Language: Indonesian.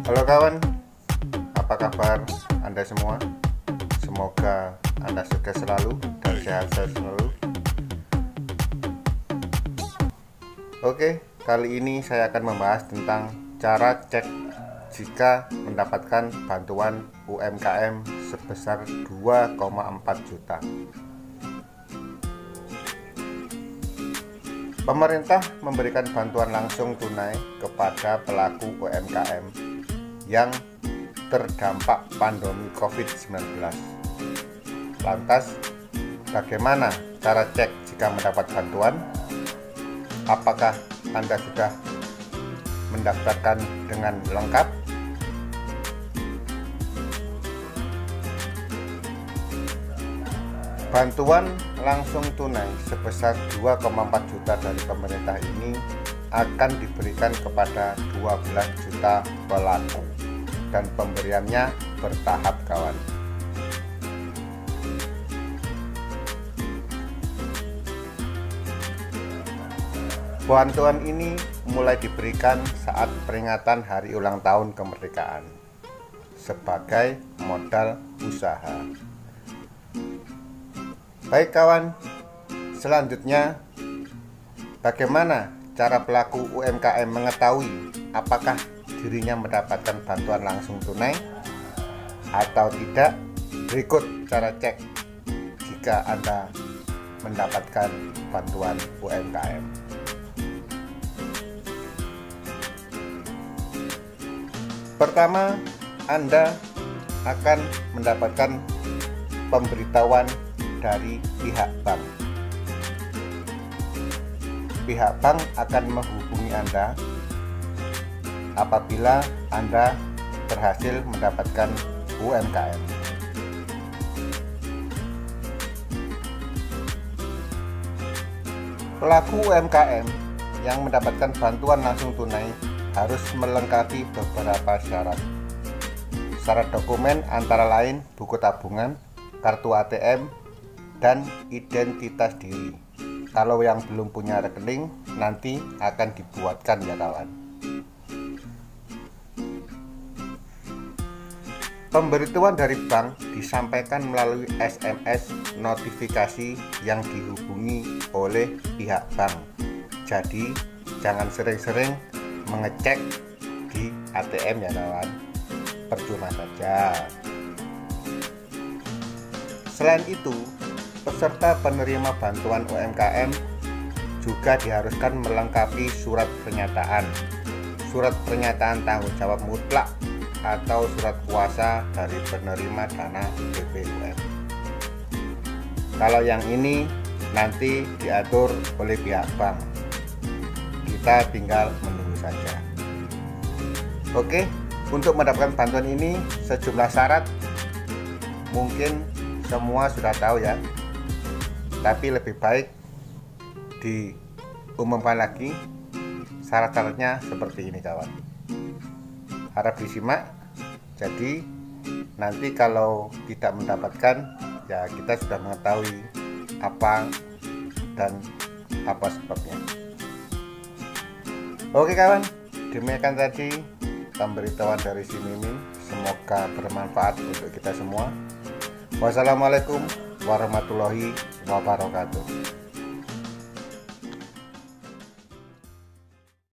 Halo kawan, apa kabar Anda semua? Semoga Anda sukses selalu dan sehat selalu. Oke, kali ini saya akan membahas tentang cara cek jika mendapatkan bantuan UMKM sebesar 2,4 juta. Pemerintah memberikan bantuan langsung tunai kepada pelaku UMKM yang terdampak pandemi COVID-19. Lantas, bagaimana cara cek jika mendapat bantuan? Apakah Anda sudah mendaftarkan dengan lengkap? Bantuan langsung tunai sebesar 2,4 juta dari pemerintah ini akan diberikan kepada 12 juta pelaku dan pemberiannya bertahap kawan. Bantuan ini mulai diberikan saat peringatan hari ulang tahun kemerdekaan sebagai modal usaha. Baik kawan, selanjutnya bagaimana cara pelaku UMKM mengetahui apakah dirinya mendapatkan bantuan langsung tunai atau tidak? Berikut cara cek jika Anda mendapatkan bantuan UMKM. Pertama, Anda akan mendapatkan pemberitahuan dari pihak bank. Pihak bank akan menghubungi Anda apabila Anda berhasil mendapatkan UMKM. Pelaku UMKM yang mendapatkan bantuan langsung tunai harus melengkapi beberapa syarat. Syarat dokumen antara lain buku tabungan, kartu ATM, dan identitas diri. Kalau yang belum punya rekening, nanti akan dibuatkan ya kawan. Pemberitahuan dari bank disampaikan melalui SMS notifikasi yang dihubungi oleh pihak bank. Jadi, jangan sering-sering mengecek di ATM ya kawan. Percuma saja. Selain itu, peserta penerima bantuan UMKM juga diharuskan melengkapi surat pernyataan tanggung jawab mutlak atau surat kuasa dari penerima dana BPUM. Kalau yang ini nanti diatur oleh pihak bank, kita tinggal menunggu saja. Oke, untuk mendapatkan bantuan ini sejumlah syarat mungkin semua sudah tahu ya, tapi lebih baik diumumkan lagi syarat-syaratnya seperti ini kawan. Harap disimak, jadi nanti kalau tidak mendapatkan ya kita sudah mengetahui apa dan apa sebabnya. Oke kawan, demikian tadi pemberitahuan dari si Mimin, semoga bermanfaat untuk kita semua. Wassalamualaikum warahmatullahi wabarakatuh.